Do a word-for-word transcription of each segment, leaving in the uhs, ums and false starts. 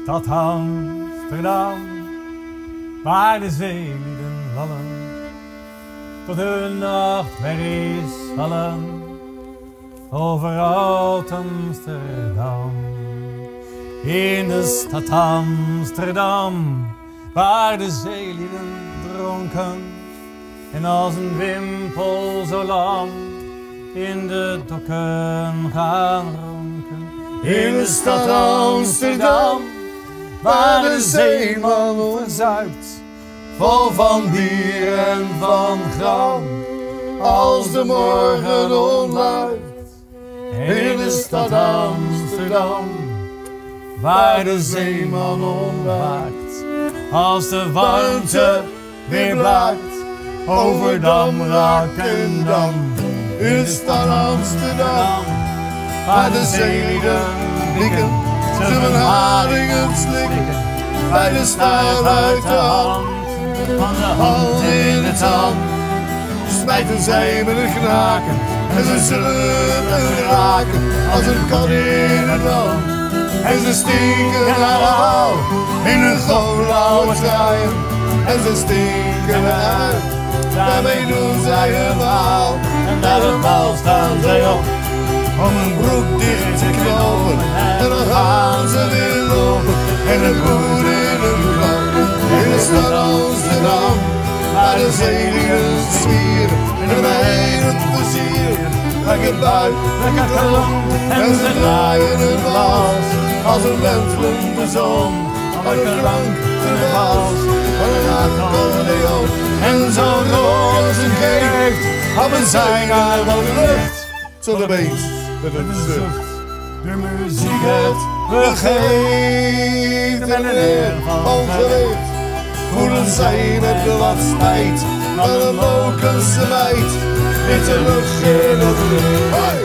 stad Amsterdam, waar de zeelieden lallen, tot hun nachtmerries hallen, over oud Amsterdam. In de stad Amsterdam, waar de zeelieden dronken, en als een wimpel zo lam in de dokken gaan ronken. In de stad Amsterdam, waar de zeeman verzuipt, vol van bier en van gram, als de morgen ontluidt. In de stad Amsterdam, waar de zeeman ontwaakt, als de warmte weer blaakt, over dam, rak en dam. In de stad Amsterdam, waar de zeelieden blikken, ze hun haringen slikken, bij de staart uit de hand, van de hand in de tand. Smijten zij met een knaken, en ze zullen het raken, als een kat in het land. En ze stinken naar de hou, in hun gouden truien, en ze stinken eruit, daarmee doen zij een maal. En naar de maal staan zij op, om hun broek dicht te knopen, en dan gaan ze weer lopen, en het bloed in hun kop. In de stad Amsterdam, waar de zeelieden zwieren, en de meiden plezier. Lekker buik, lekker klomp, en ze draaien hun glas, als een wentelende zon, van de klank in de hals, van een accordeon. En zo'n roze geeft, hebben zij naar de lucht, tot opeens met een zucht. De muziek het begeeft, en een eer van gewicht, voelen zij met wat spijt, van een Mokense meid, in de lucht in het licht. Hey!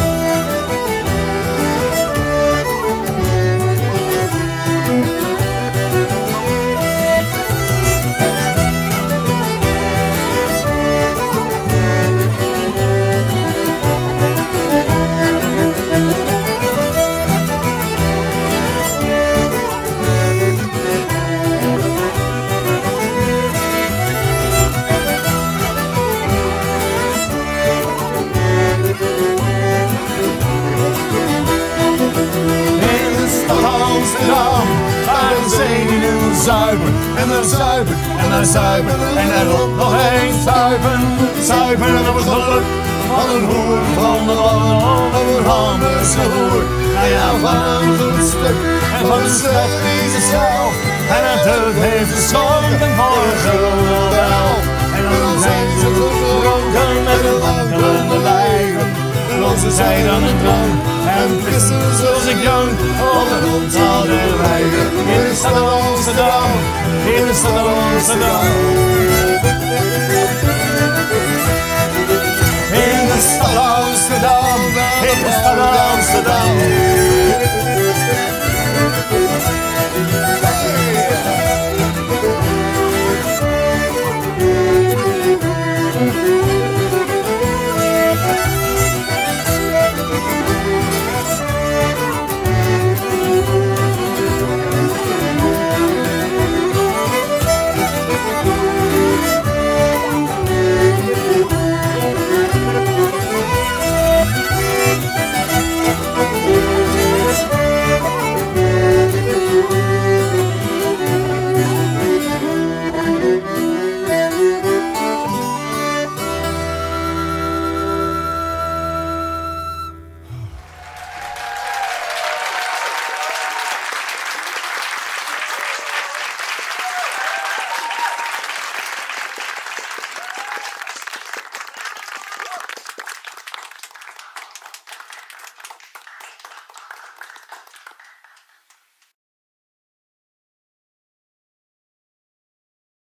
Waar de zeelieden zuipen en er zuipen en er zuipen en erop nog eens zuipen. Zuipen en op het geluk van een hoer, van de mannen, van een Hamburgse hoer. Nou ja, van een goed stuk en van de slecht die zichzelf. En het deugd heeft geschonken voor een gulden wel. En dan zijn ze goed gedronken met een wankelende lijven. Lozen zij dan een drank en pissen zoals ik jank op de onthouder wijven. In de stad Amsterdam, in de stad Amsterdam.